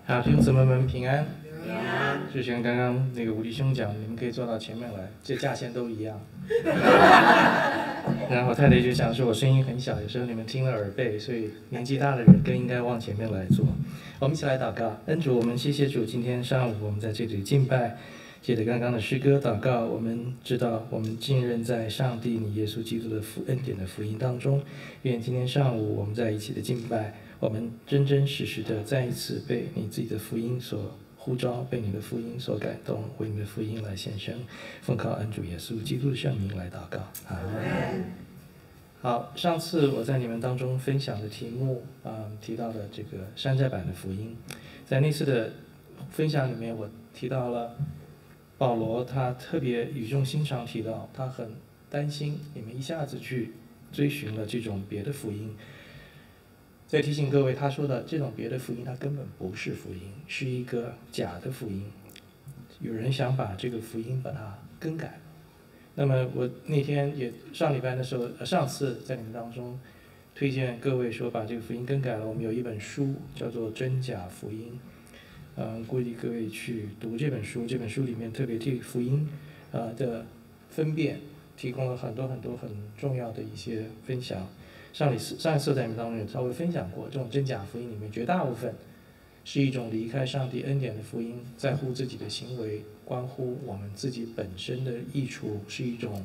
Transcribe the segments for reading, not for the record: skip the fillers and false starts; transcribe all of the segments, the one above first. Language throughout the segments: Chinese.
好，弟兄姊妹们平安。平安。就像刚刚那个吴弟兄讲，你们可以坐到前面来，这价钱都一样。然后太太就想说，我声音很小，有时候你们听了耳背，所以年纪大的人更应该往前面来坐。我们一起来祷告，恩主，我们谢谢主，今天上午我们在这里敬拜，借着刚刚的诗歌祷告，我们知道我们浸润在上帝你耶稣基督的恩典的福音当中。愿今天上午我们在一起的敬拜，我们真真实实的再一次被你自己的福音所呼召，被你的福音所感动，为你的福音来献身，奉靠恩主耶稣基督的圣名来祷告。阿们。好，上次我在你们当中分享的题目，提到了这个山寨版的福音。在那次的分享里面，我提到了保罗，他特别语重心长提到，他很担心你们一下子去追寻了这种别的福音。再提醒各位，他说的这种别的福音，它根本不是福音，是一个假的福音。有人想把这个福音把它更改。那么我那天也上礼拜的时候，上次在你们当中推荐各位说把这个福音更改了。我们有一本书叫做《真假福音》，鼓励各位去读这本书。这本书里面特别替福音的分辨提供了很多很重要的一些分享。上一次在你们当中有稍微分享过，这种真假福音里面绝大部分是一种离开上帝恩典的福音，在乎自己的行为，关乎我们自己本身的益处，是一种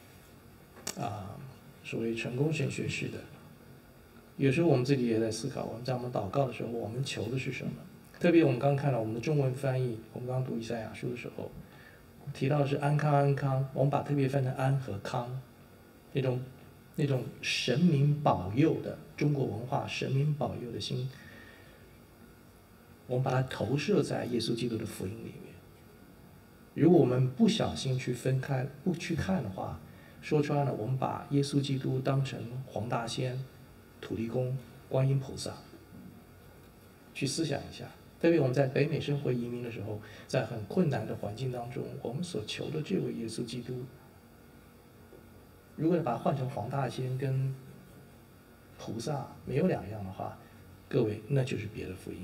所谓成功神学式的。有时候我们自己也在思考，我们在我们祷告的时候，我们求的是什么？特别我们刚看到我们的中文翻译，我们刚读以赛亚书的时候，提到的是安康安康，我们把特别翻成安和康，那种神明保佑的中国文化，神明保佑的心，我们把它投射在耶稣基督的福音里面。如果我们不小心去分开，不去看的话，说穿了，我们把耶稣基督当成黄大仙、土地公、观音菩萨。去思想一下，特别我们在北美生活移民的时候，在很困难的环境当中，我们所求的这位耶稣基督，如果把它换成黄大仙跟菩萨没有两样的话，各位，那就是别的福音。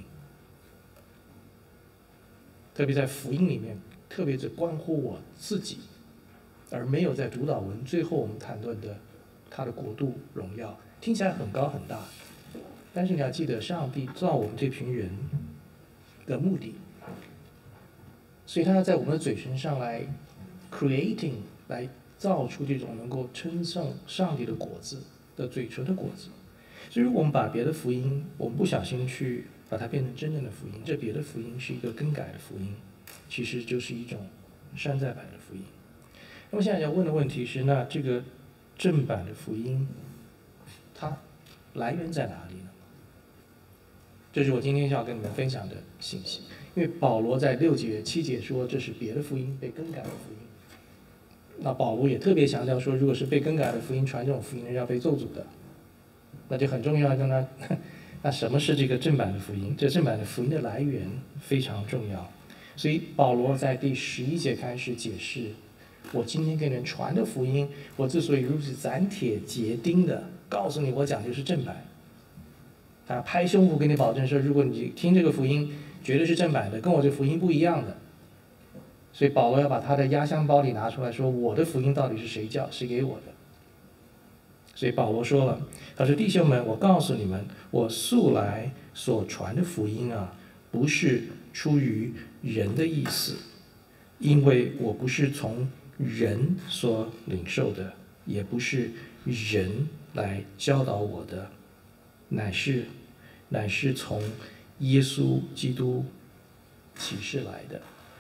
特别在福音里面，特别只关乎我自己，而没有在主导文最后我们谈论的他的国度荣耀，听起来很高很大，但是你要记得，上帝造我们这群人的目的，所以他要在我们的嘴唇上来 creating， 来造出这种能够称颂上帝的果子的嘴唇的果子。所以如果我们把别的福音，我们不小心去把它变成真正的福音，这别的福音是一个更改的福音，其实就是一种山寨版的福音。那么现在要问的问题是，那这个正版的福音，它来源在哪里呢？这是我今天要跟你们分享的信息。因为保罗在6节、7节说这是别的福音，被更改的福音。那保罗也特别强调说，如果是被更改的福音传这种福音，人要被咒诅的。那就很重要，跟他，那什么是这个正版的福音？这正版的福音的来源非常重要。所以保罗在第11节开始解释，我今天给你们传的福音，我之所以如此斩铁截钉的告诉你，我讲的是正版。他拍胸脯给你保证说，如果你听这个福音，绝对是正版的，跟我这福音不一样的。所以保罗要把他的压箱宝里拿出来说，我的福音到底是谁给我的？所以保罗说了，他说：“弟兄们，我告诉你们，我素来所传的福音啊，不是出于人的意思，因为我不是从人所领受的，也不是人来教导我的，乃是从耶稣基督启示来的。”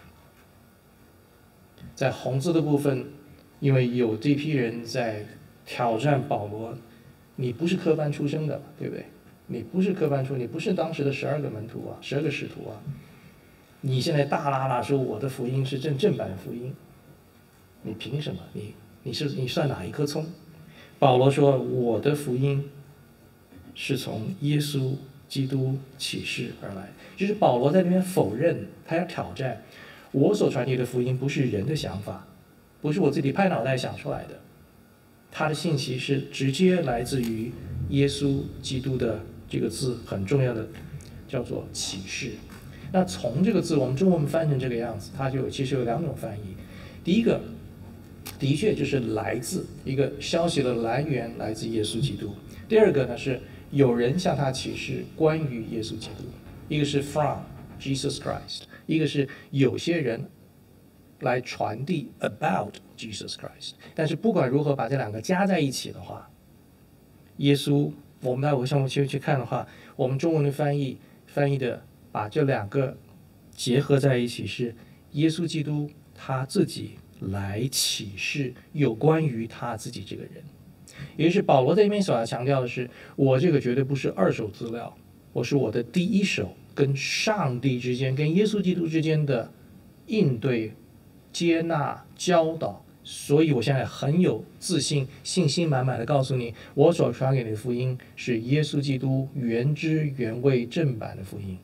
在红字的部分，因为有这批人在挑战保罗，你不是科班出身的，对不对？你不是科班出，你不是当时的12个门徒啊，12个使徒啊，你现在大喇喇说我的福音是正版福音，你凭什么？你算哪一棵葱？保罗说我的福音是从耶稣基督启示而来，就是保罗在那边否认，他要挑战我所传递的福音不是人的想法，不是我自己拍脑袋想出来的。他的信息是直接来自于耶稣基督的这个字很重要的，叫做启示。 那从这个字，我们中文翻成这个样子，它就其实有两种翻译。第一个，的确就是来自一个消息的来源，来自耶稣基督。第二个呢是有人向他启示关于耶稣基督，一个是 from Jesus Christ， 一个是有些人来传递 about Jesus Christ。但是不管如何把这两个加在一起的话，耶稣，我们待会上去看的话，我们中文的翻译的把这两个结合在一起，是耶稣基督他自己来启示有关于他自己这个人。也就是保罗在这边所要强调的是，我这个绝对不是二手资料，我是我的第一手跟上帝之间、跟耶稣基督之间的应对、接纳、教导。所以我现在很有自信、信心满满的告诉你，我所传给你的福音是耶稣基督原汁原味正版的福音。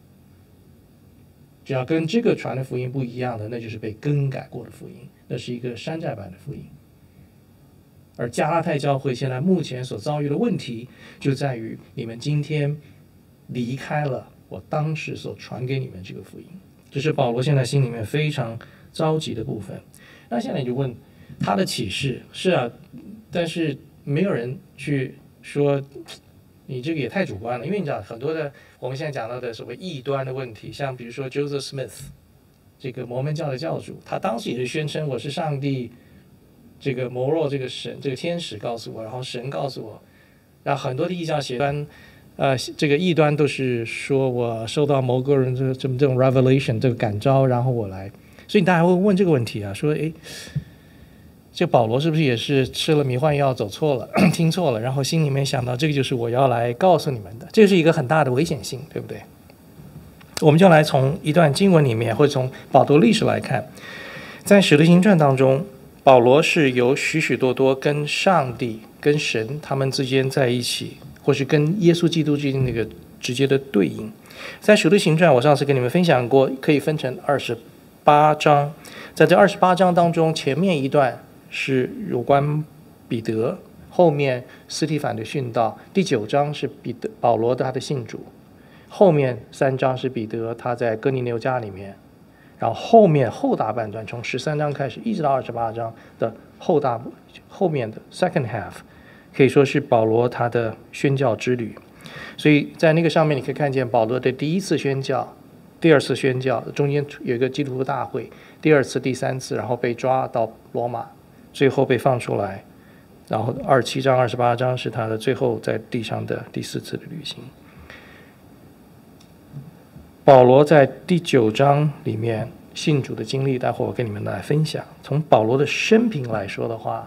只要跟这个传的福音不一样的，那就是被更改过的福音，那是一个山寨版的福音。而加拉太教会现在目前所遭遇的问题，就在于你们今天离开了我当时所传给你们这个福音，这是保罗现在心里面非常着急的部分。那现在你就问他的启示是啊，但是没有人去说你这个也太主观了，因为你知道很多的我们现在讲到的所谓异端的问题，像比如说 Joseph Smith 这个摩门教的教主，他当时也是宣称我是上帝这个摩洛这个神这个天使告诉我，然后神告诉我，然后很多的异教邪端这个异端都是说我受到某个人这种 revelation 这个感召，然后我来。所以大家会问这个问题啊，说诶，这保罗是不是也是吃了迷幻药走错了听错了，然后心里面想到这个就是我要来告诉你们的，这是一个很大的危险性，对不对？我们就来从一段经文里面，或者从保罗历史来看，在使徒行传当中，保罗是有许许多多跟上帝跟神他们之间在一起，或是跟耶稣基督之间那个直接的对应。在使徒行传我上次跟你们分享过，可以分成28章，在这28章当中，前面一段是有关彼得，后面司提反的殉道，第9章是保罗的他的信主，后面3章是彼得他在哥尼流家里面，然后后大半段从13章开始一直到28章的后面的 second half， 可以说是保罗他的宣教之旅。所以在那个上面你可以看见保罗的第一次宣教，第二次宣教，中间有一个基督徒大会，第二次、第三次，然后被抓到罗马，最后被放出来，然后27章、28章是他的最后在地上的第4次的旅行。保罗在第9章里面信主的经历，待会我跟你们来分享。从保罗的生平来说的话，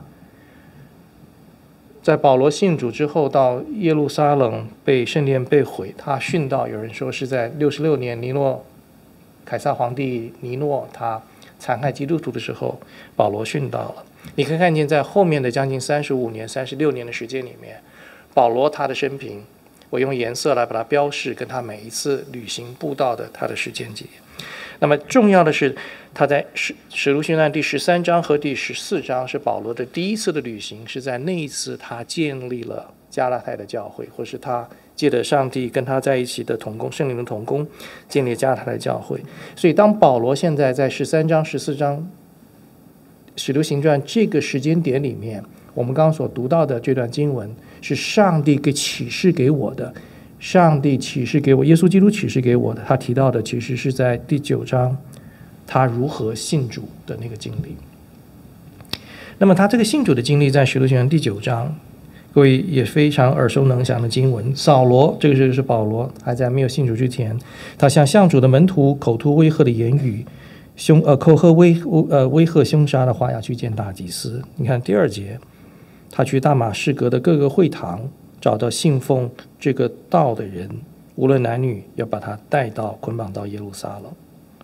在保罗信主之后，到耶路撒冷被圣殿被毁，他殉道，有人说是在66年凯撒皇帝尼诺他残害基督徒的时候，保罗殉道了。你可以看见在后面的将近35年、36年的时间里面，保罗他的生平，我用颜色来把它标示，跟他每一次旅行布道的他的时间节。那么重要的是，他在使徒行传第13章和第14章是保罗的第一次的旅行，是在那一次他建立了加拉太的教会，或是他借着上帝跟他在一起的同工，圣灵的同工，建立加拉太的教会。所以当保罗现在在13章、14章使徒行传这个时间点里面，我们刚刚所读到的这段经文是上帝给启示给我的，上帝启示给我，耶稣基督启示给我的，他提到的其实是在第9章他如何信主的那个经历。那么他这个信主的经历在使徒行传第9章，各位也非常耳熟能详的经文。扫罗，这个就是保罗，还在没有信主之前，他向向主的门徒口吐威吓的言语，口喝威吓凶杀的话，要去见大祭司。你看第2节，他去大马士革的各个会堂，找到信奉这个道的人，无论男女，要把他带到捆绑到耶路撒冷。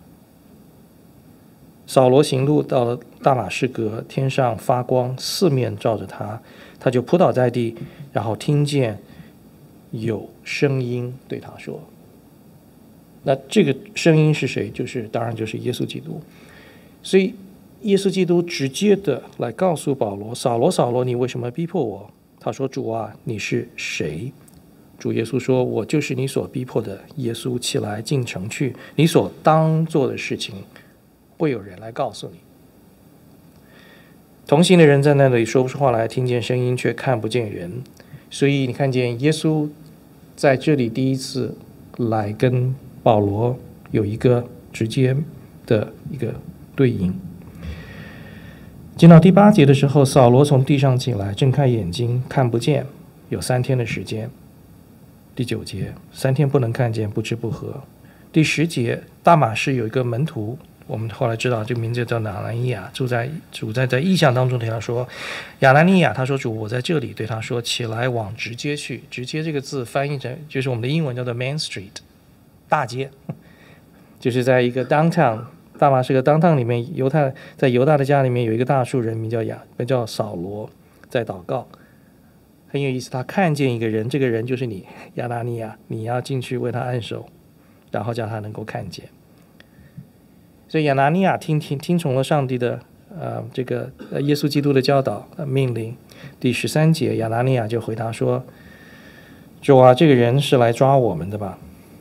扫罗行路到了大马士革，天上发光，四面照着他，他就扑倒在地，然后听见有声音对他说。那这个声音是谁？当然就是耶稣基督。所以耶稣基督直接的来告诉保罗，扫罗，扫罗，你为什么逼迫我？他说，主啊，你是谁？ 主耶稣说：“我就是你所逼迫的耶稣，起来进城去，你所当做的事情，会有人来告诉你。”同行的人在那里说不出话来，听见声音却看不见人。所以你看见耶稣在这里第一次来跟保罗有一个直接的一个对应。进到第8节的时候，扫罗从地上起来，睁开眼睛，看不见，有3天的时间。第9节，3天不能看见，不吃不喝。第10节，大马士有一个门徒，我们后来知道这个名字叫亚拿尼亚，主在异象当中对他说，亚拿尼亚，他说主，我在这里，对他说，起来往直街去。直街这个字翻译成就是我们的英文叫做 Main Street， 大街，就是在一个 downtown， 大马士革 downtown 里面，在犹大的家里面有一个大树人，名叫扫罗，在祷告。很有意思，他看见一个人，这个人就是你，亚拿尼亚，你要进去为他按手，然后叫他能够看见。所以亚拿尼亚听从了上帝的这个耶稣基督的教导命令。第13节，亚拿尼亚就回答说：“主啊，这个人是来抓我们的吧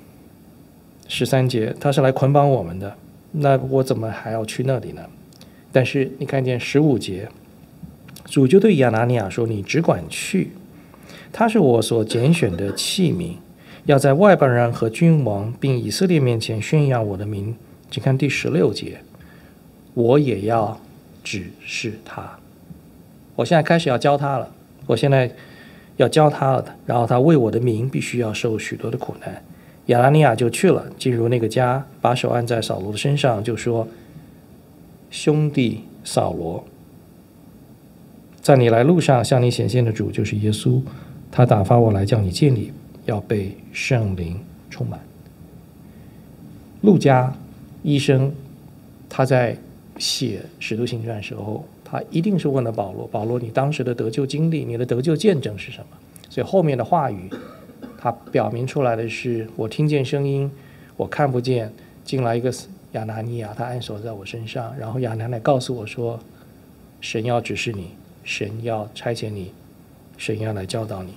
？”13节，他是来捆绑我们的，那我怎么还要去那里呢？但是你看见15节，主就对亚拿尼亚说：“你只管去，他是我所拣选的器皿，要在外邦人和君王并以色列面前宣扬我的名。”请看第16节，我也要指示他。我现在开始要教他了，我现在要教他了，然后他为我的名必须要受许多的苦难。亚拿尼亚就去了，进入那个家，把手按在扫罗的身上，就说：“兄弟扫罗，在你来路上向你显现的主就是耶稣，他打发我来叫你见你，要被圣灵充满。”路加医生他在写《使徒行传》的时候，他一定是问了保罗：“保罗，你当时的得救经历，你的得救见证是什么？”所以后面的话语，他表明出来的是：我听见声音，我看不见，进来一个亚拿尼亚，他按手在我身上，然后亚拿尼亚告诉我说：“神要指示你，神要差遣你，神要来教导你。”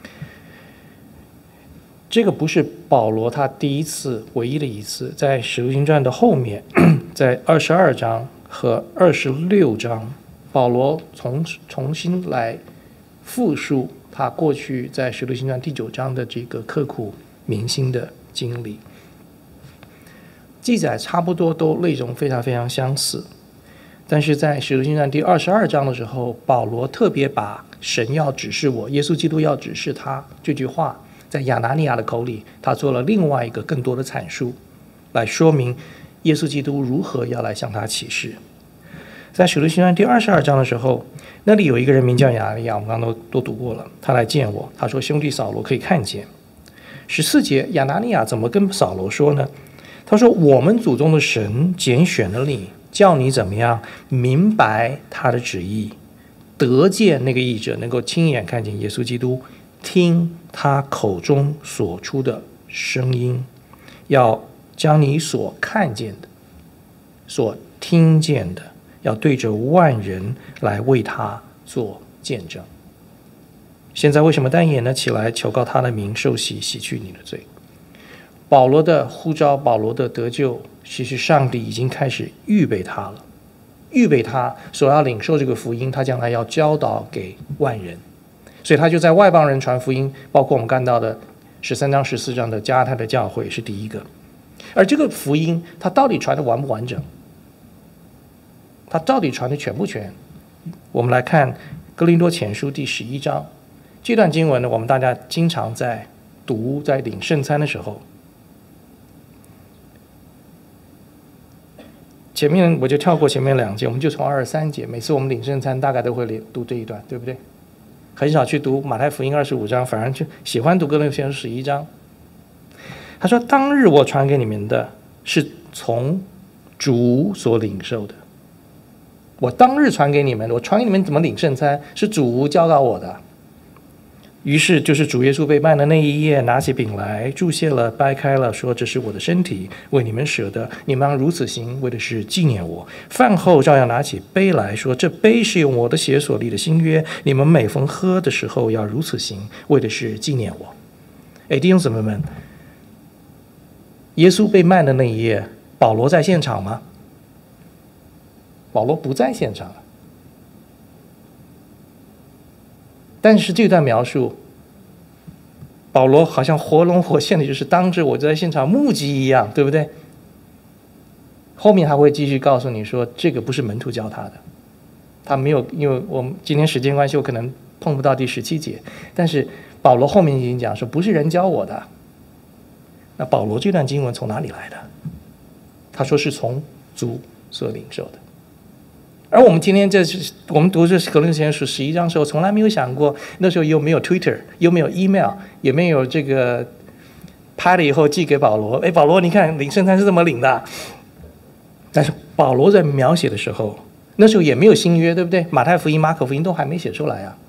这个不是保罗他第一次唯一的一次，在《使徒行传》的后面，在22章和26章，保罗重新来复述他过去在《使徒行传》第9章的这个刻苦铭心的经历，记载差不多都内容非常非常相似。但是在《使徒行传》第22章的时候，保罗特别把神要指示我，耶稣基督要指示他这句话，在亚拿尼亚的口里，他做了另外一个更多的阐述，来说明耶稣基督如何要来向他启示。在《使徒行传》第22章的时候，那里有一个人名叫亚拿尼亚，我们刚刚都读过了。他来见我，他说：“兄弟扫罗可以看见。”14节，亚拿尼亚怎么跟扫罗说呢？他说：“我们祖宗的神拣选了你，叫你怎么样明白他的旨意，得见那个义者，能够亲眼看见耶稣基督，听他口中所出的声音，要将你所看见的、所听见的，要对着万人来为他做见证。”现在为什么单眼呢？起来求告他的名，受洗，洗去你的罪。保罗的呼召，保罗的得救，其实上帝已经开始预备他了，预备他所要领受这个福音，他将来要教导给万人。所以他就在外邦人传福音，包括我们看到的13章14章的加拉太的教会是第一个。而这个福音他到底传的完不完整，他到底传的全不全？我们来看哥林多前书第11章这段经文呢，我们大家经常在读，在领圣餐的时候，前面我就跳过前面2节，我们就从23节，每次我们领圣餐大概都会读这一段，对不对？很少去读马太福音25章，反而就喜欢读哥林多前书11章。他说：“当日我传给你们的是从主所领受的。我当日传给你们，我传给你们怎么领圣餐，是主教导我的。”于是就是主耶稣被卖的那一夜，拿起饼来，祝谢了，掰开了，说：“这是我的身体，为你们舍的，你们要如此行，为的是纪念我。”饭后照样拿起杯来说：“这杯是用我的血所立的新约，你们每逢喝的时候要如此行，为的是纪念我。” 弟兄姊妹们，耶稣被卖的那一夜，保罗在现场吗？保罗不在现场。但是这段描述，保罗好像活龙活现的，就是当着我在现场目击一样，对不对？后面还会继续告诉你说，这个不是门徒教他的，他没有，因为我们今天时间关系，我可能碰不到第17节，但是保罗后面已经讲说，不是人教我的。那保罗这段经文从哪里来的？他说是从主所领受的。而我们今天我们读这《格林多前书》11章的时候，从来没有想过，那时候又没有 Twitter， 又没有 email， 也没有这个拍了以后寄给保罗。保罗，你看领圣餐是这么领的。但是保罗在描写的时候，那时候也没有新约，对不对？马太福音、马可福音都还没写出来啊，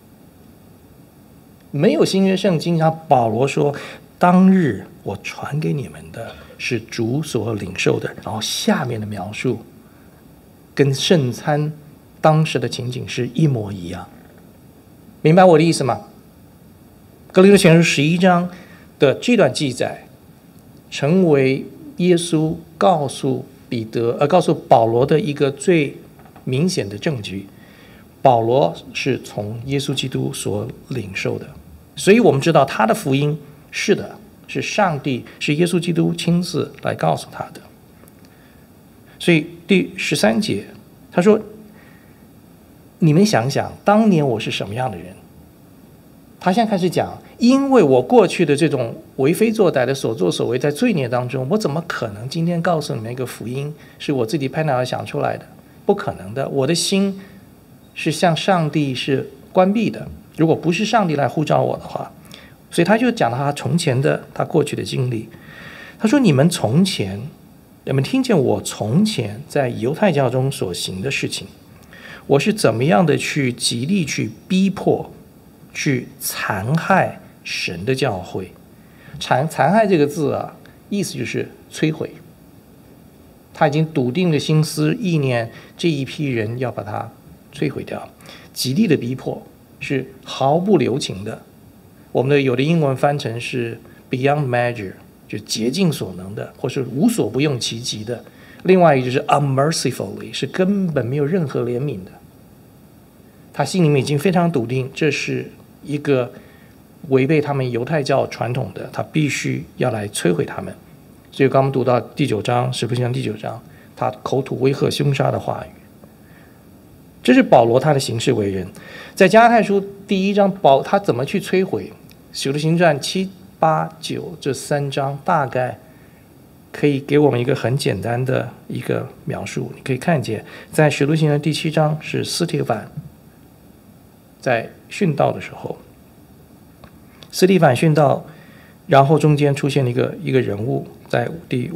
没有新约圣经。然后保罗说：“当日我传给你们的是主所领受的。”然后下面的描述跟圣餐当时的情景是一模一样，明白我的意思吗？哥林多前书11章的这段记载，成为耶稣告诉保罗的一个最明显的证据。保罗是从耶稣基督所领受的，所以我们知道他的福音是的，是上帝，是耶稣基督亲自来告诉他的。所以第13节他说，你们想想当年我是什么样的人。他现在开始讲，因为我过去的这种为非作歹的所作所为，在罪孽当中，我怎么可能今天告诉你们一个福音是我自己拍脑袋想出来的？不可能的，我的心是向上帝是关闭的，如果不是上帝来呼召我的话。所以他就讲了他过去的经历。他说，你们听见我从前在犹太教中所行的事情，我是怎么样的去极力去逼迫，去残害神的教会。残害这个字啊，意思就是摧毁。他已经笃定的心思意念，这一批人要把它摧毁掉。极力的逼迫是毫不留情的。我们的有的英文翻成是 beyond measure， 就竭尽所能的，或是无所不用其极的。另外一个就是 unmercifully， 是根本没有任何怜悯的。他心里面已经非常笃定，这是一个违背他们犹太教传统的，他必须要来摧毁他们。所以刚刚读到第9章，使徒行传第9章，他口吐威吓凶杀的话语。这是保罗他的行事为人。在加拉太书第1章，他怎么去摧毁？使徒行传7、8、9这3章大概可以给我们一个很简单的一个描述。你可以看见，在使徒行传第7章是司提反在殉道的时候，司提反殉道，然后中间出现了一个人物，在第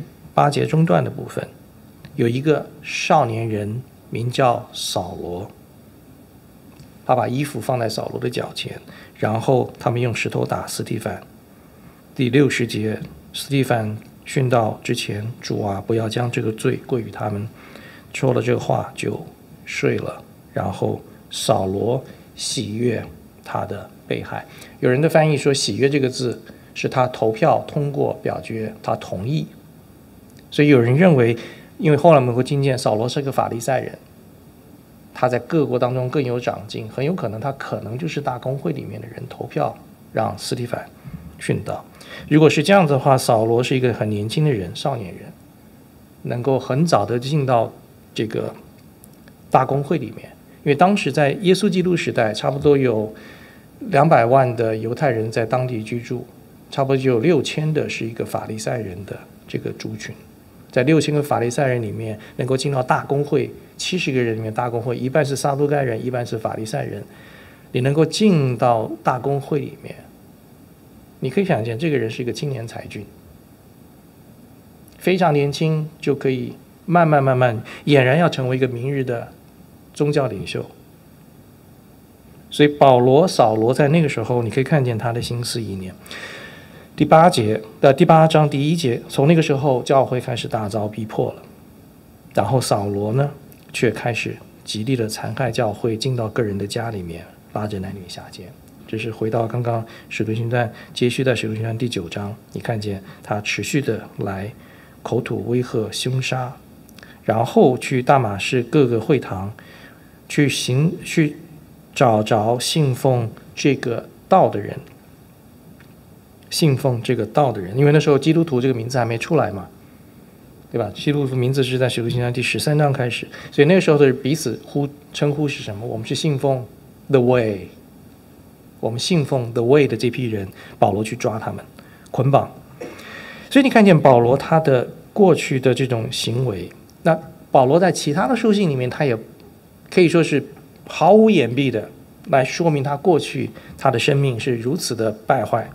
58节中段的部分，有一个少年人名叫扫罗，他把衣服放在扫罗的脚前，然后他们用石头打司提反。第60节，司提反殉道之前，主啊，不要将这个罪归于他们。说了这个话就睡了，然后扫罗喜悦他的被害。有人的翻译说，喜悦这个字是他投票通过表决，他同意。所以有人认为，因为后来我们会听见扫罗是个法利赛人，他在各国当中更有长进，很有可能他可能就是大公会里面的人投票让司提反殉道。如果是这样子的话，扫罗是一个很年轻的人，少年人，能够很早的进到这个大公会里面。因为当时在耶稣基督时代，差不多有200万的犹太人在当地居住，差不多就有6000的是一个法利赛人的这个族群。在6000个法利赛人里面，能够进到大公会70个人里面，大公会一半是撒都该人，一半是法利赛人，你能够进到大公会里面，你可以想见这个人是一个青年才俊，非常年轻就可以慢慢俨然要成为一个明日的宗教领袖。所以扫罗在那个时候，你可以看见他的心思意念。第8章第1节，从那个时候教会开始大遭逼迫了，然后扫罗呢却开始极力的残害教会，进到个人的家里面，拉着男女下奸。 这是回到刚刚使徒行传接续在使徒行传第9章，你看见他持续的来口吐威吓凶杀，然后去大马士各个会堂去找着信奉这个道的人，因为那时候基督徒这个名字还没出来嘛，对吧？基督徒名字是在使徒行传第13章开始，所以那个时候的彼此称呼是什么？我们是信奉 The Way， 我们信奉 The Way 的这批人，保罗去抓他们捆绑。所以你看见保罗他的过去的这种行为，那保罗在其他的书信里面，他也可以说是毫无掩蔽的来说明他过去他的生命是如此的败坏。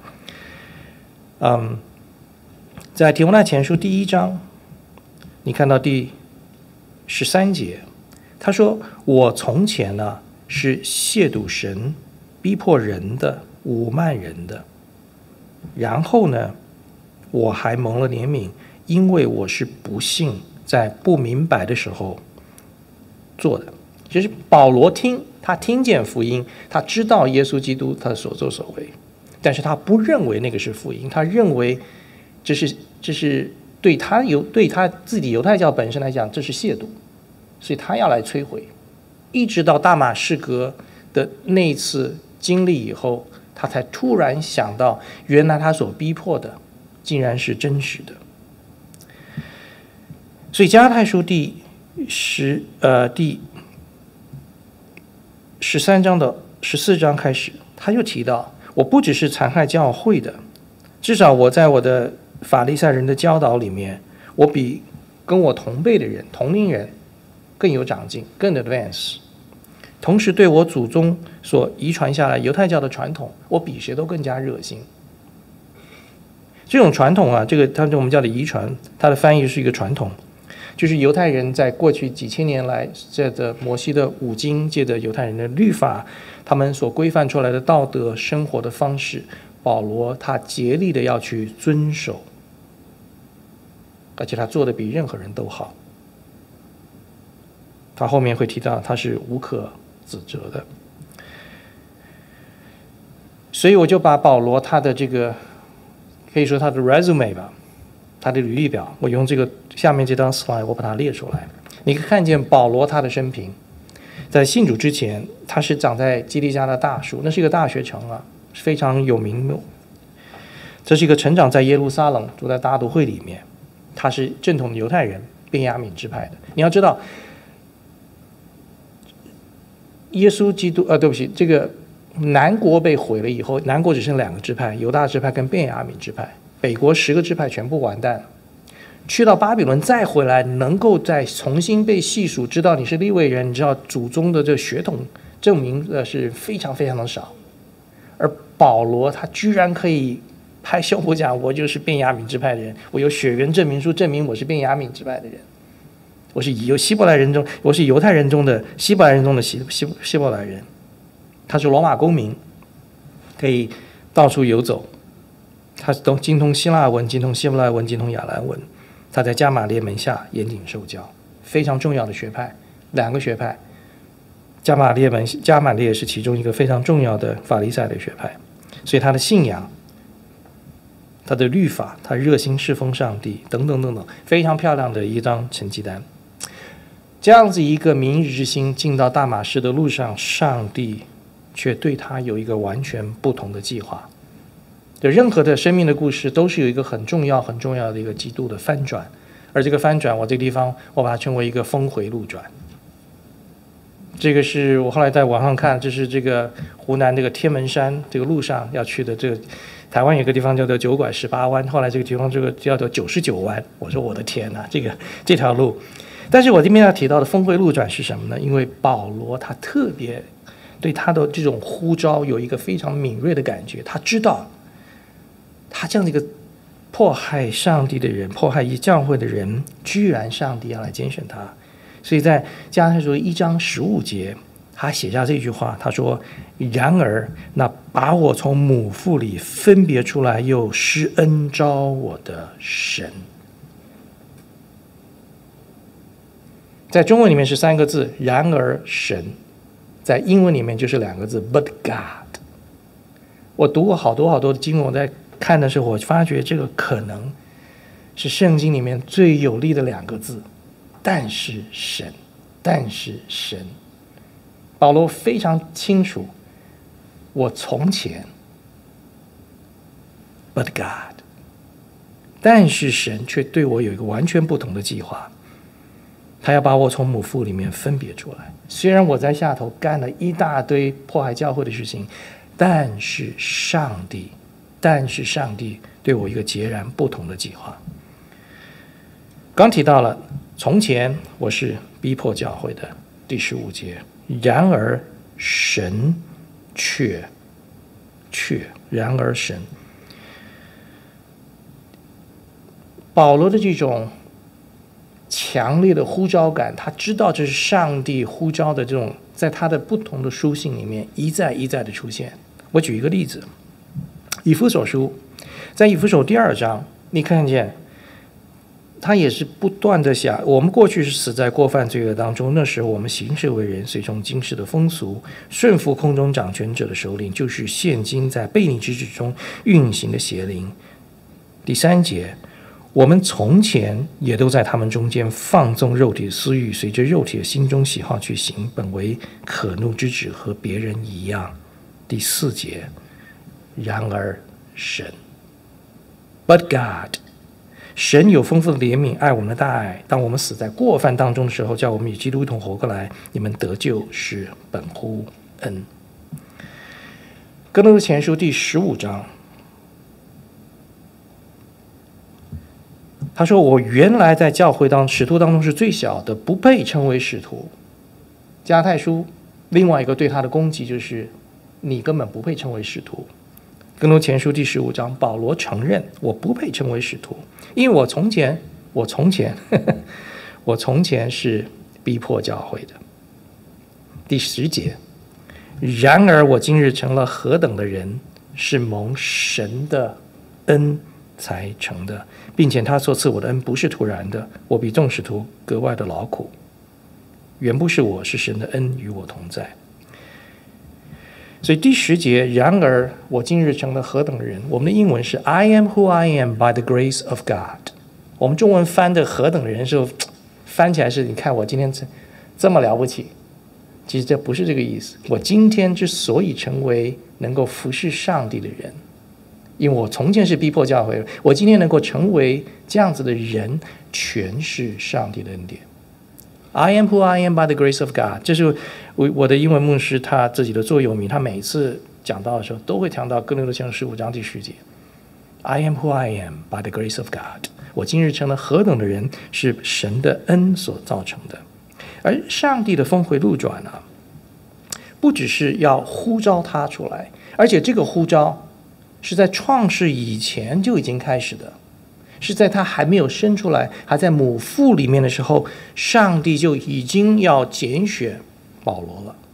在提摩太前书第1章，你看到第13节，他说：“我从前呢是亵渎神、逼迫人的、侮慢人的，然后呢，我还蒙了怜悯，因为我是不信，在不明白的时候做的。”就是保罗他听见福音，他知道耶稣基督他的所作所为，但是他不认为那个是福音，他认为这是对他自己犹太教本身来讲，这是亵渎，所以他要来摧毁。一直到大马士革的那一次经历以后，他才突然想到，原来他所逼迫的竟然是真实的。所以加拉太书第13章的14章开始，他就提到，我不只是残害教会的，至少我在我的法利赛人的教导里面，我比跟我同辈的人、同龄人更有长进，更 advance。同时对我祖宗所遗传下来犹太教的传统，我比谁都更加热心。这种传统啊，我们叫的遗传，它的翻译是一个传统，就是犹太人在过去几千年来，借着摩西的五经，借着犹太人的律法，他们所规范出来的道德生活的方式，保罗他竭力的要去遵守，而且他做的比任何人都好。他后面会提到他是无可指责的。所以我就把保罗他的这个，可以说他的 resume 吧，他的履历表，我用这个下面这张 slide 我把它列出来。你可以看见保罗他的生平，在信主之前，他是长在基利家的大树，那是一个大学城啊，非常有名。这是一个成长在耶路撒冷，住在大都会里面，他是正统的犹太人，便雅悯支派的。你要知道，耶稣基督对不起，这个南国被毁了以后，南国只剩2个支派，犹大支派跟便雅悯支派，北国10个支派全部完蛋了。去到巴比伦再回来，能够再重新被细数，知道你是利未人，你知道祖宗的这血统证明的是非常非常的少。而保罗他居然可以拍胸脯讲，我就是便雅悯支派的人，我有血缘证明书证明我是便雅悯支派的人，我是希伯来人中，我是犹太人中的希伯来人中的希伯来人。他是罗马公民，可以到处游走，他都精通希腊文，精通希伯来文，精通亚兰文。他在加玛列门下严谨受教，非常重要的学派，2个学派，加玛列是其中一个非常重要的法利赛的学派。所以他的信仰，他的律法，他热心侍奉上帝等等等等，非常漂亮的一张成绩单。这样子一个明日之星进到大马士的路上，上帝却对他有一个完全不同的计划。任何的生命的故事都是有一个很重要的一个极度的翻转，而这个翻转，我这个地方我把它称为一个峰回路转。这个是我后来在网上看，这是这个湖南这个天门山这个路上要去的，这个台湾有个地方叫做九拐18弯，后来这个地方这个叫做99弯。我说我的天哪，这条路。但是我这边要提到的峰回路转是什么呢？因为保罗他特别对他的这种呼召有一个非常敏锐的感觉，他知道他这样的一个迫害上帝的人，迫害教会的人，居然上帝要来拣选他。所以在加拉太书1章15节，他写下这句话，他说：“然而那把我从母腹里分别出来，又施恩召我的神。”在中文里面是3个字，然而神，在英文里面就是2个字 but God。 我读过好多的经文，我在看的时候，我发觉这个可能是圣经里面最有力的2个字，但是神，但是神。保罗非常清楚，我从前 ，but God， 但是神却对我有一个完全不同的计划，他要把我从母腹里面分别出来。虽然我在下头干了一大堆迫害教会的事情，但是上帝对我一个截然不同的计划。刚提到了，从前我是逼迫教会的，第15节。然而神然而神，保罗的这种强烈的呼召感，他知道这是上帝呼召的这种，在他的不同的书信里面一再的出现。我举一个例子，以弗所书，在以弗所第2章，你看见他也是不断的想，我们过去是死在过犯罪恶当中，那时候我们行事为人，随从今世的风俗，顺服空中掌权者的首领，就是现今在悖逆之子中运行的邪灵。第3节，我们从前也都在他们中间放纵肉体的私欲，随着肉体的心中喜好去行，本为可怒之子，和别人一样。第4节，然而神 ，but God。神有丰富的怜悯，爱我们的大爱。当我们死在过犯当中的时候，叫我们与基督一同活过来。你们得救是本乎恩。哥林多前书第15章，他说：“我原来在教会使徒当中是最小的，不配称为使徒。”加拉太书另外一个对他的攻击就是，你根本不配称为使徒。哥林多前书第15章，保罗承认我不配称为使徒，因为我从前是逼迫教会的。第10节，然而我今日成了何等的人，是蒙神的恩才成的，并且他所赐我的恩不是突然的，我比众使徒格外的劳苦，原不是我，是神的恩与我同在。所以第10节，然而我今日成了何等的人，我们的英文是 I am who I am by the grace of God。 我们中文翻的何等的人的时候，翻起来是你看我今天这么了不起，其实这不是这个意思。我今天之所以成为能够服侍上帝的人，因为我从前是逼迫教会，我今天能够成为这样子的人，全是上帝的恩典。I am who I am by the grace of God， 这是我的英文牧师他自己的座右铭，他每次讲到的时候都会强调哥林多前书15章第10节 I am who I am by the grace of God， 我今日成了何等的人，是神的恩所造成的。而上帝的峰回路转啊，不只是要呼召他出来，而且这个呼召是在创世以前就已经开始的，是在他还没有生出来，还在母腹里面的时候，上帝就已经要拣选保罗了。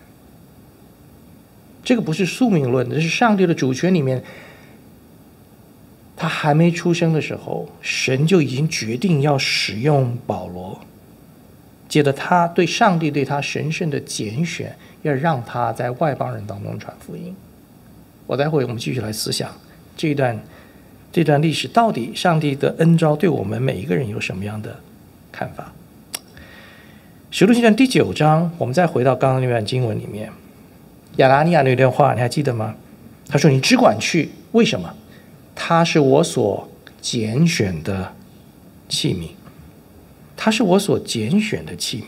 这个不是宿命论，这是上帝的主权里面，他还没出生的时候，神就已经决定要使用保罗，借着他对上帝对他神圣的拣选，要让他在外邦人当中传福音。我待会我们继续来思想这段历史，到底上帝的恩召对我们每一个人有什么样的看法？使徒行传第9章，我们再回到刚刚那段经文里面，亚拿尼亚那段话你还记得吗？他说：“你只管去，为什么？他是我所拣选的器皿，他是我所拣选的器皿。”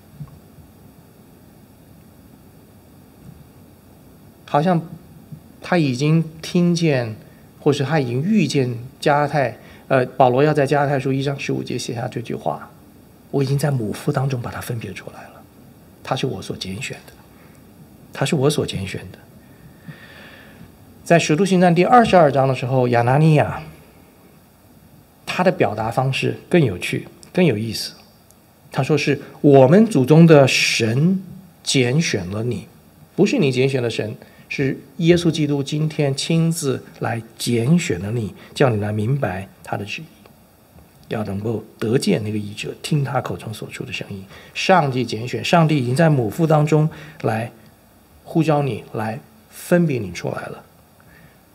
好像他已经听见，或是他已经预见保罗要在加拉太书1章15节写下这句话：“我已经在母腹当中把他分别出来了，他是我所拣选的，他是我所拣选的。”在使徒行传第22章的时候，亚拿尼亚他的表达方式更有趣、更有意思。他说：“是我们祖宗的神拣选了你，不是你拣选了神。”是耶稣基督今天亲自来拣选了你，叫你来明白他的旨意，要能够得见那个义者，听他口中所出的声音。上帝拣选，上帝已经在母腹当中来呼召你，来分别你出来了。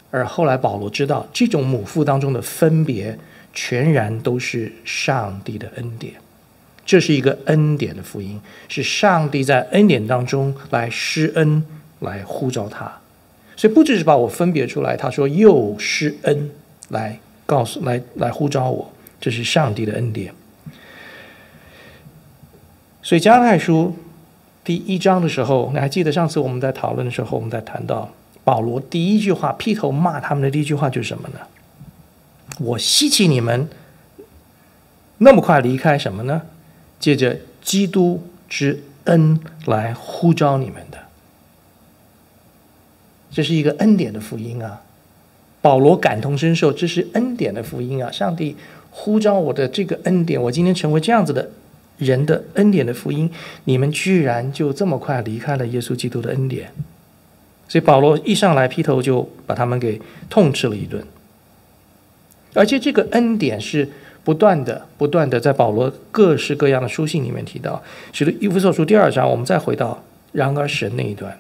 而后来保罗知道，这种母父当中的分别，全然都是上帝的恩典。这是一个恩典的福音，是上帝在恩典当中来施恩，来呼召他。所以不只是把我分别出来，他说又施恩来呼召我，这是上帝的恩典。所以加拉太书第1章的时候，你还记得上次我们在讨论的时候，我们在谈到保罗第一句话劈头骂他们的第一句话就是什么呢？我希奇你们那么快离开什么呢？借着基督之恩来呼召你们的。这是一个恩典的福音啊！保罗感同身受，这是恩典的福音啊！上帝呼召我的这个恩典，我今天成为这样子的人的恩典的福音，你们居然就这么快离开了耶稣基督的恩典。所以保罗一上来劈头就把他们给痛斥了一顿。而且这个恩典是不断的在保罗各式各样的书信里面提到。使徒以弗所书第2章，我们再回到然而神那一段。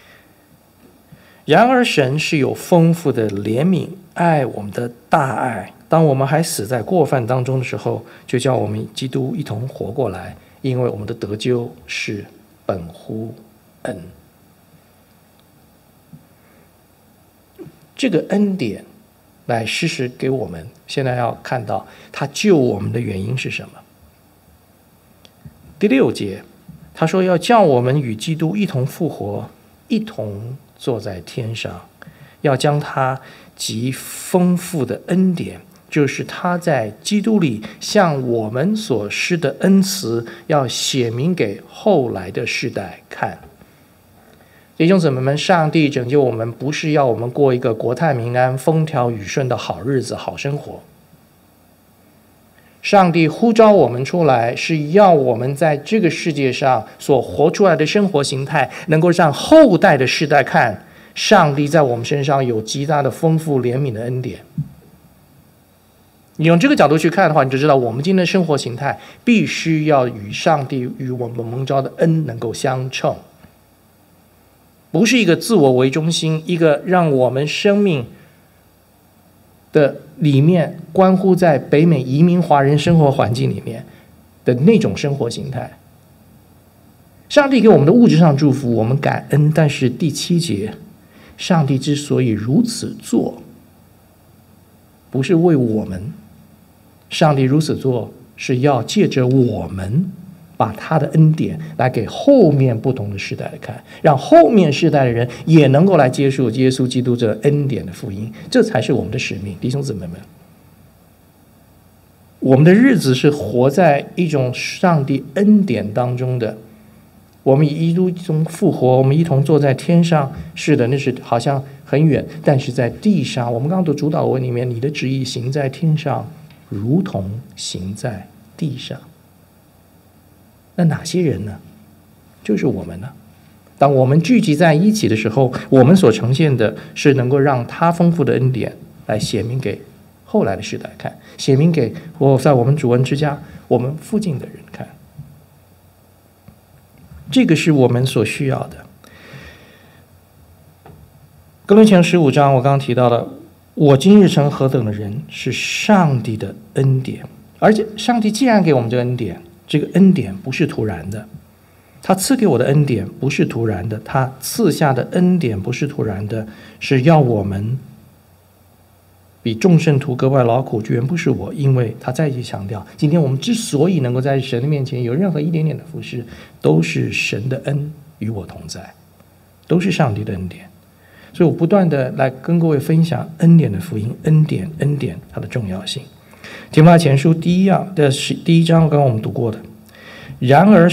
然而神是有丰富的怜悯，爱我们的大爱，当我们还死在过犯当中的时候，就叫我们基督一同活过来，因为我们的得救是本乎恩。这个恩典来施施给我们，现在要看到他救我们的原因是什么。第6节他说要叫我们与基督一同复活，一同坐在天上，要将他极丰富的恩典，就是他在基督里向我们所施的恩慈，要写明给后来的世代看。弟兄姊妹们，上帝拯救我们不是要我们过一个国泰民安、风调雨顺的好日子、好生活。上帝呼召我们出来，是要我们在这个世界上所活出来的生活形态，能够让后代的世代看，上帝在我们身上有极大的丰富怜悯的恩典。你用这个角度去看的话，你就知道我们今天的生活形态必须要与上帝与我们蒙召的恩能够相称，不是一个自我为中心，一个让我们生命的里面关乎在北美移民华人生活环境里面的那种生活形态。上帝给我们的物质上祝福，我们感恩，但是第7节，上帝之所以如此做，不是为我们，上帝如此做是要借着我们把他的恩典来给后面不同的世代来看，让后面世代的人也能够来接受耶稣基督这恩典的福音，这才是我们的使命。弟兄姊妹们，我们的日子是活在一种上帝恩典当中的，我们以基督中复活，我们一同坐在天上，是的，那是好像很远，但是在地上，我们刚刚读主祷文里面，你的旨意行在天上，如同行在地上。那哪些人呢？就是我们呢。当我们聚集在一起的时候，我们所呈现的是能够让他丰富的恩典来显明给后来的世代看，显明给在我们主恩之家我们附近的人看。这个是我们所需要的。哥林前15章我刚刚提到了，我今日成何等的人，是上帝的恩典。而且上帝既然给我们这个恩典，这个恩典不是突然的，他赐给我的恩典不是突然的，他赐下的恩典不是突然的，是要我们比众圣徒格外劳苦，原不是我，因为他再一次强调，今天我们之所以能够在神的面前有任何一点点的服事，都是神的恩与我同在，都是上帝的恩典。所以我不断的来跟各位分享恩典的福音，恩典它的重要性。提摩太前书第一章刚刚我们读过的，然而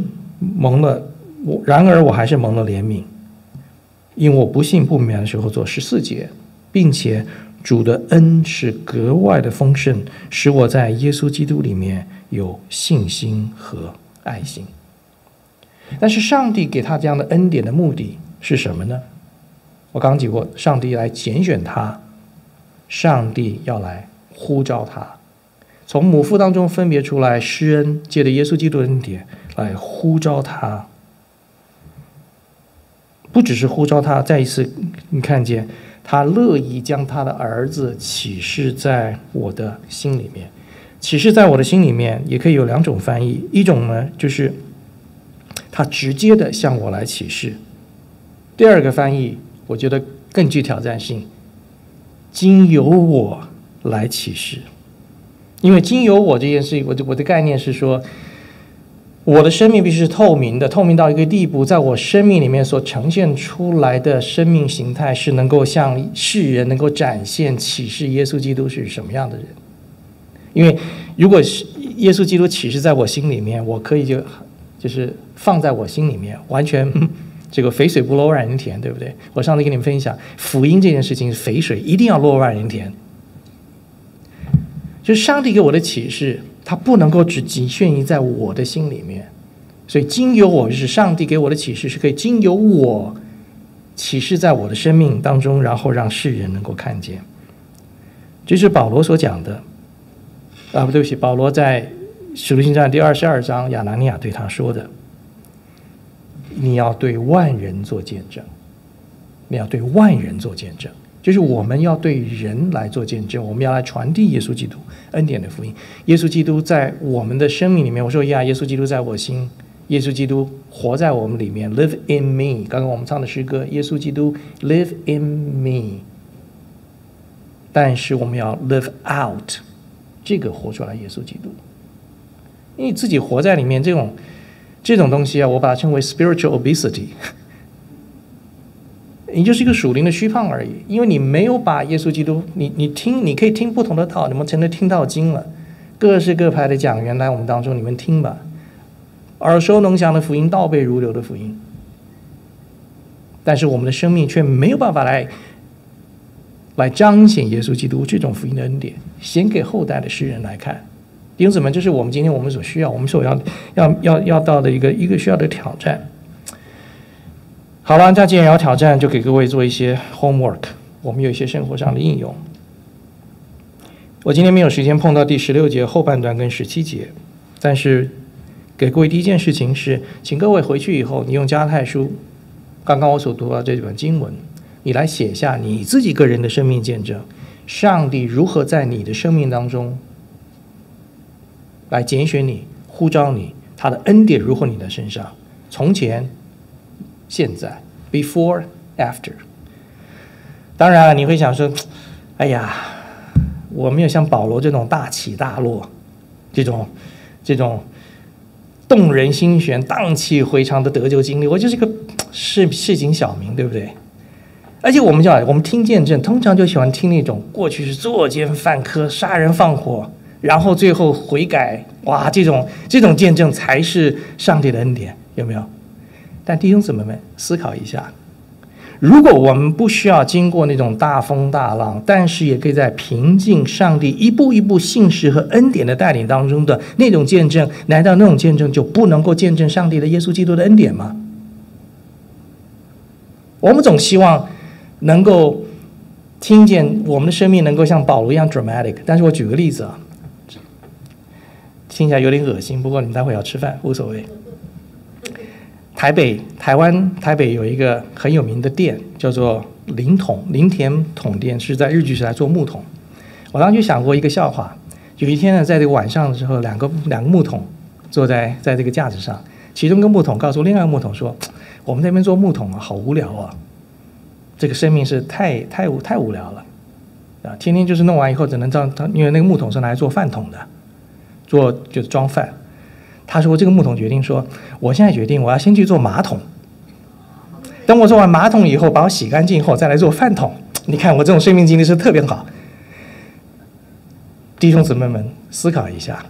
我还是蒙了怜悯，因为我不信不明白的时候做14节，并且主的恩是格外的丰盛，使我在耶稣基督里面有信心和爱心。但是上帝给他这样的恩典的目的是什么呢？我刚讲过，上帝来拣选他，上帝要来呼召他，从母腹当中分别出来施恩，借着耶稣基督的恩典来呼召他。不只是呼召他，再一次你看见他乐意将他的儿子启示在我的心里面。启示在我的心里面也可以有2种翻译，一种呢就是他直接的向我来启示，第二个翻译我觉得更具挑战性，经由我来启示。因为经由我这件事，我的概念是说，我的生命必须是透明的，透明到一个地步，在我生命里面所呈现出来的生命形态是能够向世人能够展现启示耶稣基督是什么样的人。因为如果是耶稣基督启示在我心里面，我可以就是放在我心里面，完全这个肥水不落外人田，对不对？我上次跟你们分享福音这件事情，肥水一定要落外人田。就是上帝给我的启示，它不能够只仅限于在我的心里面，所以经由我，就是上帝给我的启示是可以经由我启示在我的生命当中，然后让世人能够看见。这是保罗所讲的对不起，保罗在使徒行传第22章亚拿尼亚对他说的，你要对万人做见证，你要对万人做见证，就是我们要对人来做见证，我们要来传递耶稣基督恩典的福音。耶稣基督在我们的生命里面，我说耶稣基督在我心，耶稣基督活在我们里面 ，live in me。刚刚我们唱的诗歌，耶稣基督 live in me。但是我们要 live out 这个活出来耶稣基督，因为你自己活在里面这种东西啊，我把它称为 spiritual obesity。你就是一个属灵的虚胖而已，因为你没有把耶稣基督，你可以听不同的道，你们真的听到经了，各式各派的讲员来我们当中，你们听吧，耳熟能详的福音，倒背如流的福音，但是我们的生命却没有办法来彰显耶稣基督这种福音的恩典，显给后代的世人来看。弟兄姊妹，这是我们今天我们所需要，我们所要到的一个需要的挑战。好了，那既然要挑战，就给各位做一些 homework， 我们有一些生活上的应用。我今天没有时间碰到第16节后半段跟17节，但是给各位第一件事情是，请各位回去以后，你用加拉太书刚刚我所读到这本经文，你来写下你自己个人的生命见证，上帝如何在你的生命当中来拣选你、呼召你，他的恩典如何你的身上，从前、现在 ，before after。当然了，你会想说，哎呀，我没有像保罗这种大起大落，这种动人心弦、荡气回肠的得救经历，我就是个市井小民，对不对？而且我们听见证，通常就喜欢听那种过去是作奸犯科、杀人放火，然后最后悔改，哇，这种见证才是上帝的恩典，有没有？但弟兄姊妹们，思考一下，如果我们不需要经过那种大风大浪，但是也可以在平静上帝一步一步信实和恩典的带领当中的那种见证，难道那种见证就不能够见证上帝的耶稣基督的恩典吗？我们总希望能够听见我们的生命能够像保罗一样 dramatic， 但是我举个例子啊，听起来有点恶心，不过你们待会要吃饭无所谓。台北有一个很有名的店叫做林田桶店，是在日据时代做木桶。我当时就想过一个笑话，有一天呢，在这个晚上的时候，两个木桶坐在这个架子上，其中一个木桶告诉另外一个木桶说：“我们那边做木桶啊，好无聊啊，这个生命是太无聊了啊，天天就是弄完以后只能因为那个木桶是拿来做饭桶的，就是装饭。”他说这个木桶决定说，我现在决定我要先去做马桶，等我做完马桶以后，把我洗干净以后再来做饭桶。你看我这种生命经历是特别好。弟兄姊妹们思考一下，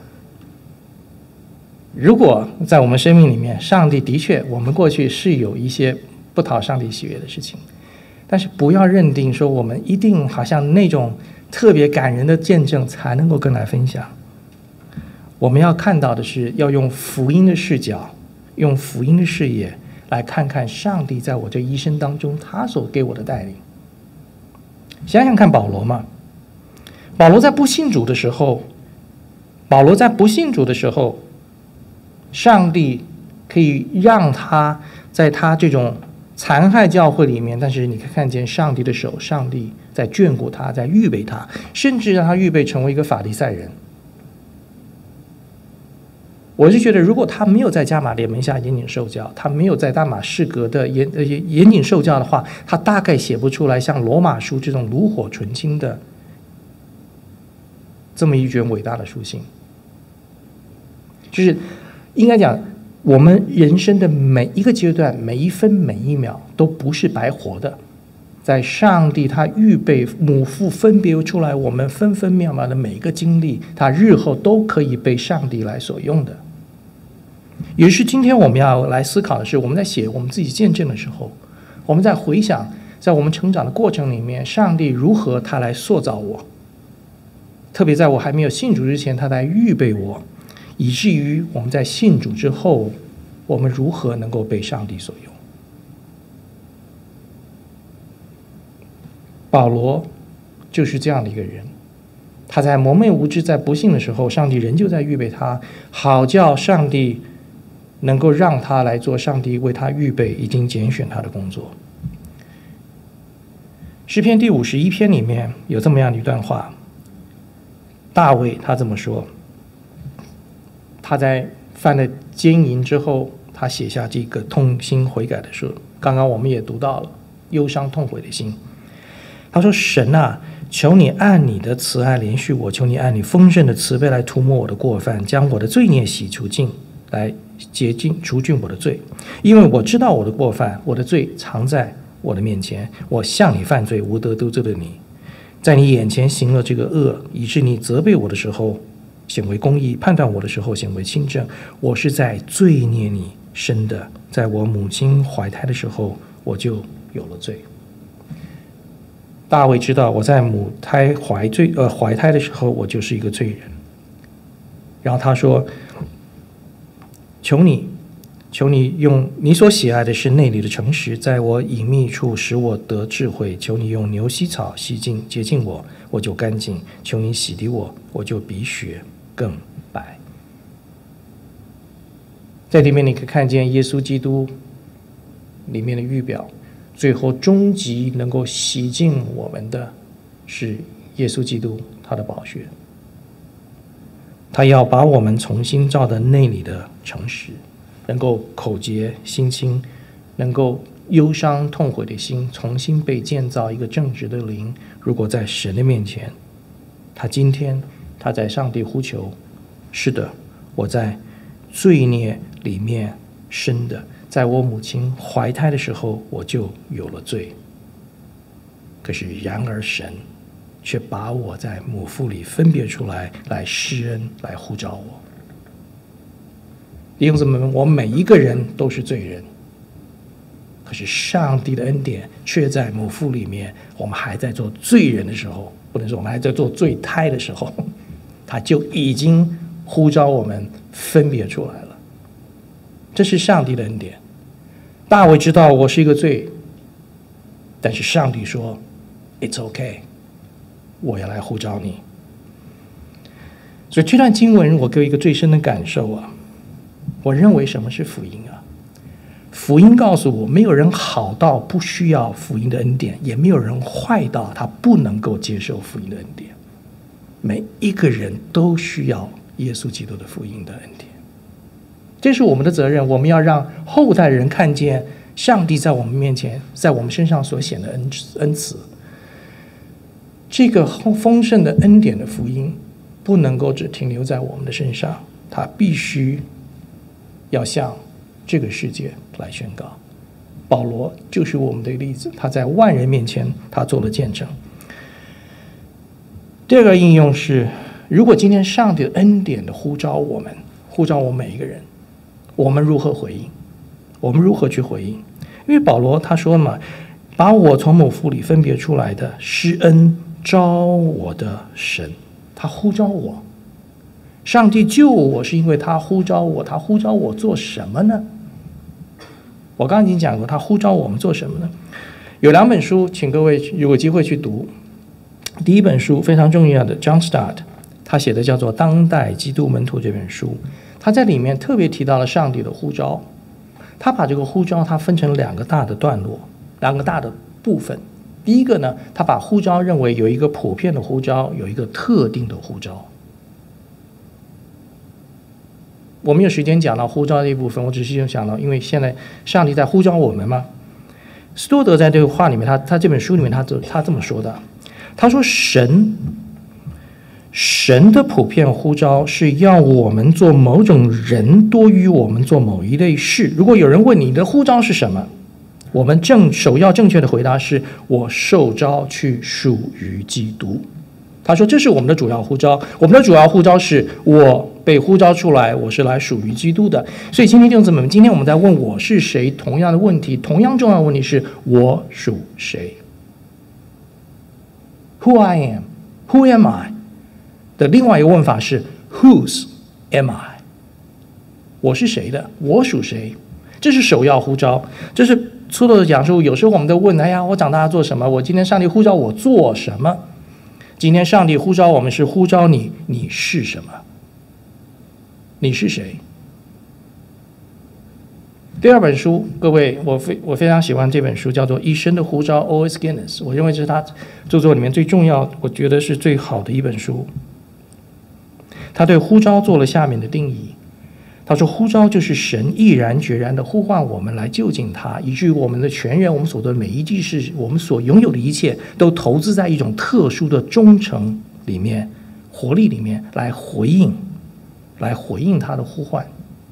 如果在我们生命里面，上帝的确我们过去是有一些不讨上帝喜悦的事情，但是不要认定说我们一定好像那种特别感人的见证才能够跟来分享。我们要看到的是，要用福音的视角，用福音的视野来看看上帝在我这一生当中他所给我的带领。想想看保罗嘛，保罗在不信主的时候，上帝可以让他在他这种残害教会里面，但是你可以看见上帝的手，上帝在眷顾他，在预备他，甚至让他预备成为一个法利赛人。我是觉得，如果他没有在加马列门下严谨受教，他没有在大马士革的严谨受教的话，他大概写不出来像罗马书这种炉火纯青的这么一卷伟大的书信。就是应该讲，我们人生的每一个阶段，每一分每一秒都不是白活的，在上帝他预备母父分别出来我们分分秒秒的每一个经历，他日后都可以被上帝来所用的。也是今天我们要来思考的是，我们在写我们自己见证的时候，我们在回想在我们成长的过程里面，上帝如何他来塑造我，特别在我还没有信主之前，他来预备我，以至于我们在信主之后，我们如何能够被上帝所用。保罗就是这样的一个人，他在蒙昧无知，在不幸的时候，上帝仍旧在预备他，好叫上帝能够让他来做上帝为他预备已经拣选他的工作。诗篇第51篇里面有这么样的一段话，大卫他这么说，他在犯了奸淫之后，他写下这个痛心悔改的书，刚刚我们也读到了忧伤痛悔的心。他说，神啊，求你按你的慈爱怜恤我，求你按你丰盛的慈悲来涂抹我的过犯，将我的罪孽洗除尽，来洁净除尽我的罪。因为我知道我的过犯，我的罪藏在我的面前，我向你犯罪，无得得罪了你，在你眼前行了这个恶，以致你责备我的时候显为公义，判断我的时候显为清正。我是在罪孽里生的，在我母亲怀胎的时候我就有了罪。大卫知道我在母胎怀胎的时候我就是一个罪人，然后他说，求你用你所喜爱的是内里的诚实，在我隐秘处使我得智慧。求你用牛膝草洗净洁净我，我就干净。求你洗涤我，我就比雪更白。在里面你可以看见耶稣基督里面的预表，最后终极能够洗净我们的是耶稣基督他的宝血，他要把我们重新造的内里的诚实，能够口洁心清，能够忧伤痛悔的心重新被建造一个正直的灵。如果在神的面前，他今天他在上帝呼求，是的，我在罪孽里面生的，在我母亲怀胎的时候我就有了罪。可是然而神却把我在母腹里分别出来，来施恩，来呼召我。弟兄姊妹们，我们每一个人都是罪人，可是上帝的恩典却在母腹里面，我们还在做罪人的时候，不能说我们还在做罪胎的时候，他就已经呼召我们分别出来了。这是上帝的恩典。大卫知道我是一个罪，但是上帝说 It's okay， 我要来呼召你。所以这段经文我给我一个最深的感受啊，我认为什么是福音啊？福音告诉我，没有人好到不需要福音的恩典，也没有人坏到他不能够接受福音的恩典。每一个人都需要耶稣基督的福音的恩典，这是我们的责任。我们要让后代人看见上帝在我们面前，在我们身上所显的恩慈。这个丰盛的恩典的福音不能够只停留在我们的身上，它必须要向这个世界来宣告。保罗就是我们的例子，他在万人面前他做了见证。第二个应用是，如果今天上帝的恩典的呼召我们，呼召我们每一个人，我们如何回应？我们如何去回应？因为保罗他说嘛，把我从母腹里分别出来的施恩召我的神，他呼召我。上帝救我是因为他呼召我，他呼召我做什么呢？我刚刚已经讲过，他呼召我们做什么呢？有两本书，请各位有机会去读。第一本书非常重要的 John Stott， 他写的叫做《当代基督门徒》这本书，他在里面特别提到了上帝的呼召。 他把这个呼召他分成两个大的段落，两个大的部分。第一个呢，他把呼召认为有一个普遍的呼召，有一个特定的呼召。我没有时间讲到呼召这一部分，我只是想到，因为现在上帝在呼召我们嘛。斯多德在这个话里面，他这本书里面他这么说的，他说神的普遍呼召是要我们做某种人多于我们做某一类事。如果有人问你的呼召是什么，我们首要正确的回答是：我受召去属于基督。他说这是我们的主要呼召，我们的主要呼召是我被呼召出来，我是来属于基督的。所以今天弟兄姊妹们，今天我们在问我是谁同样的问题，同样重要的问题是我属谁。 Who I am, who am I 的另外一个问法是 Whose am I？ 我是谁的？我属谁？这是首要呼召。这是初头的讲述。有时候我们都问：哎呀，我长大要做什么？我今天上帝呼召我做什么？今天上帝呼召我们是呼召你，你是什么？你是谁？第二本书，各位，我非常喜欢这本书，叫做《一生的呼召》O.S. Guinness。我认为这是他著作里面最重要，我觉得是最好的一本书。他对呼召做了下面的定义。他说，呼召就是神毅然决然地呼唤我们来就近他，以至于我们的全人，我们所做的每一件事，我们所拥有的一切，都投资在一种特殊的忠诚里面、活力里面，来回应他的呼唤。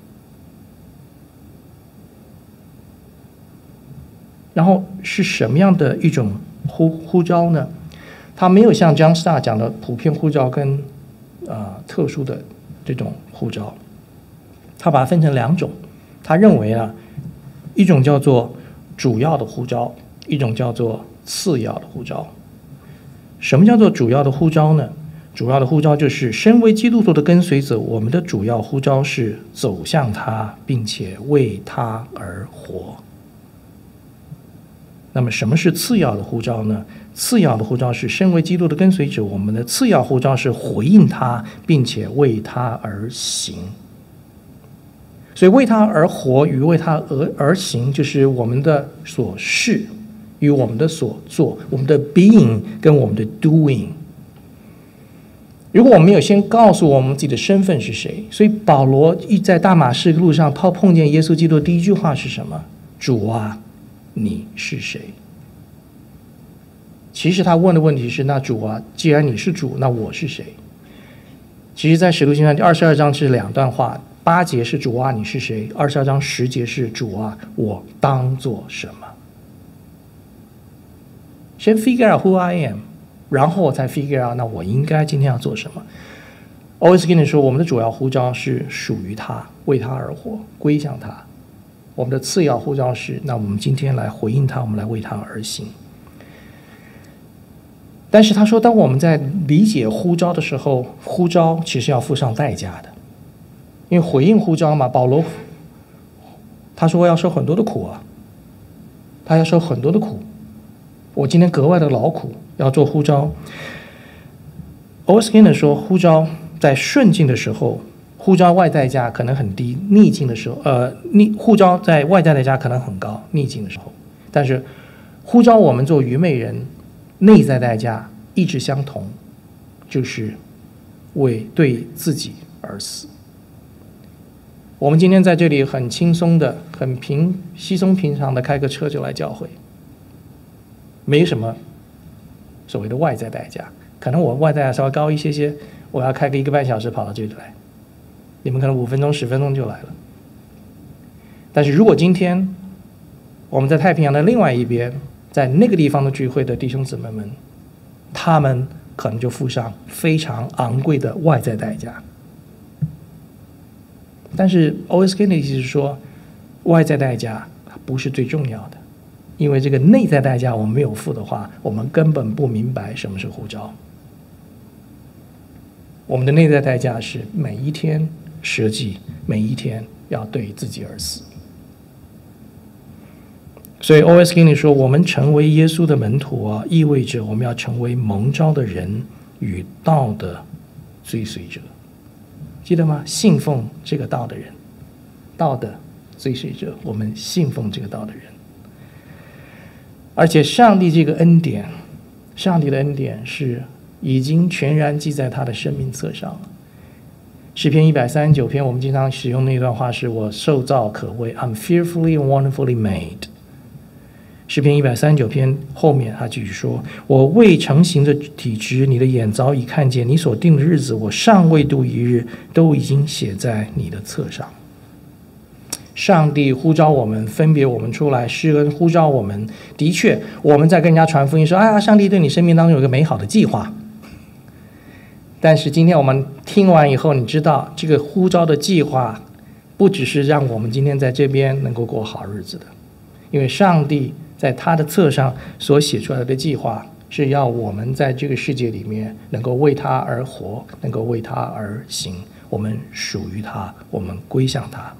然后是什么样的一种呼召呢？他没有像 John Stott 讲的普遍呼召跟特殊的这种呼召。他把它分成两种，他认为一种叫做主要的呼召，一种叫做次要的呼召。什么叫做主要的呼召呢？主要的呼召就是身为基督徒的跟随者，我们的主要呼召是走向他，并且为他而活。那么什么是次要的呼召呢？次要的呼召是身为基督的跟随者，我们的次要呼召是回应他，并且为他而行。所以为他而活与为他而行，就是我们的所是与我们的所做，我们的 being 跟我们的 doing。如果我们没有先告诉我们自己的身份是谁，所以保罗在大马士革路上碰见耶稣基督的第一句话是什么？主啊，你是谁？其实他问的问题是：那主啊，既然你是主，那我是谁？其实在使徒行传第22章是两段话，8节是主啊你是谁，22章10节是主啊我当做什么。先 figure out who I am， 然后我才 figure out 那我应该今天要做什么。O.S. 跟你说，我们的主要呼召是属于他，为他而活，归向他。我们的次要呼召是，那我们今天来回应他，我们来为他而行。但是他说，当我们在理解呼召的时候，呼召其实要付上代价的。因为回应呼召嘛，保罗他说要受很多的苦啊，他要受很多的苦。我今天格外的劳苦，要做呼召。O.S. Skinner 说，呼召在顺境的时候，呼召外代价可能很低；逆境的时候，呼召在外在代价可能很高；逆境的时候，但是呼召我们做愚昧人，内在代价一直相同，就是为对自己而死。我们今天在这里很轻松的、很稀松平常的开个车就来教会，没什么所谓的外在代价。可能我外在稍微高一些些，我要开个1个半小时跑到这里来，你们可能5分钟、10分钟就来了。但是如果今天我们在太平洋的另外一边，在那个地方的聚会的弟兄姊妹们，他们可能就付上非常昂贵的外在代价。但是 O.S.K 的意思是说，外在代价不是最重要的，因为这个内在代价我们没有付的话，我们根本不明白什么是呼召。我们的内在代价是每一天舍己，每一天要对自己而死。所以 O.S. 跟你说，我们成为耶稣的门徒啊，意味着我们要成为蒙召的人与道的追随者。记得吗？信奉这个道的人，道的追随者，我们信奉这个道的人。而且上帝这个恩典，上帝的恩典是已经全然记在他的生命册上了。诗篇139篇，我们经常使用那段话是：我受造可畏 ，I'm fearfully and wonderfully made。诗篇139篇后面他继续说：我未成形的体质，你的眼早已看见；你所定的日子，我尚未度一日，都已经写在你的册上。上帝呼召我们，分别我们出来，施恩呼召我们。的确，我们在跟人家传福音说：哎呀，上帝对你生命当中有一个美好的计划。但是今天我们听完以后，你知道这个呼召的计划不只是让我们今天在这边能够过好日子的，因为上帝在他的册上所写出来的计划是要我们在这个世界里面能够为他而活，能够为他而行，我们属于他，我们归向他。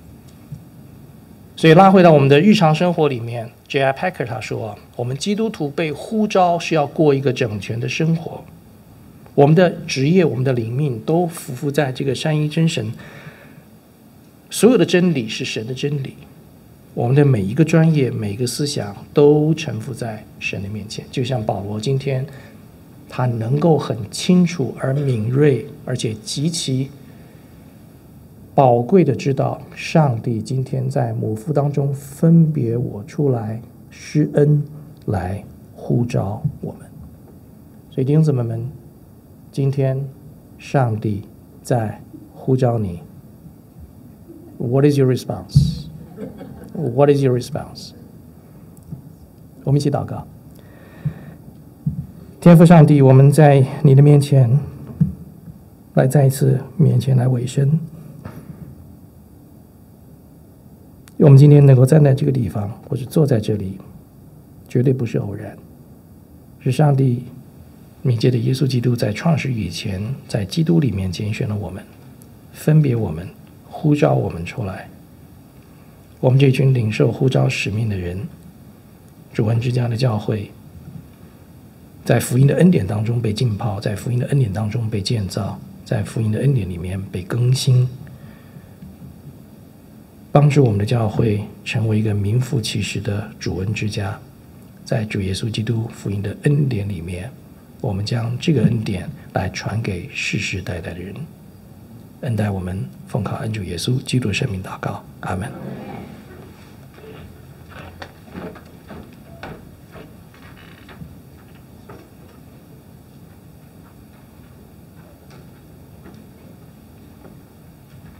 所以拉回到我们的日常生活里面， J.I. Packer 他说，我们基督徒被呼召是要过一个整全的生活，我们的职业，我们的灵命都匍匐在这个三一真神，所有的真理是神的真理，我们的每一个专业，每一个思想都臣服在神的面前。就像保罗今天他能够很清楚而敏锐，而且极其宝贵的知道，上帝今天在母腹当中分别我出来，施恩来呼召我们。所以弟兄姊妹们，今天上帝在呼召你。What is your response? What is your response? 我们一起祷告。天父上帝，我们在你的面前来再一次面前来委身。我们今天能够站在这个地方，或者坐在这里，绝对不是偶然，是上帝你借着耶稣基督在创世以前，在基督里面拣选了我们，分别我们，呼召我们出来。我们这群领受呼召使命的人，主恩之家的教会，在福音的恩典当中被浸泡，在福音的恩典当中被建造，在福音的恩典里面被更新，帮助我们的教会成为一个名副其实的主恩之家。在主耶稣基督福音的恩典里面，我们将这个恩典来传给世世代代的人。恩待我们，奉靠恩主耶稣基督的圣名祷告，阿们。